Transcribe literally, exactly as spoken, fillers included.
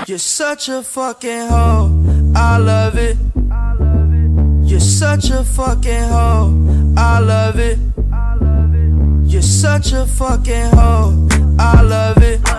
You're such a fucking hoe, I love it. You're such a fucking hoe, I love it. You're such a fucking hoe, I love it.